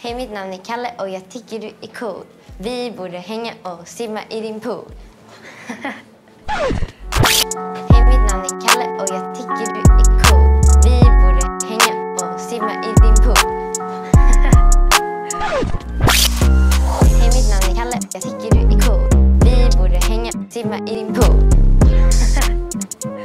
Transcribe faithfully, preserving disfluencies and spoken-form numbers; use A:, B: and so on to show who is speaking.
A: Hej, mitt namn är Kalle och jag tycker du är cool. Vi borde hänga och simma i din pool. Hej, mitt namn är Kalle och jag tycker du är cool. Vi borde hänga och simma i din pool. Hej, mitt namn är Kalle och jag tycker du är cool. Vi borde hänga och simma i din pool.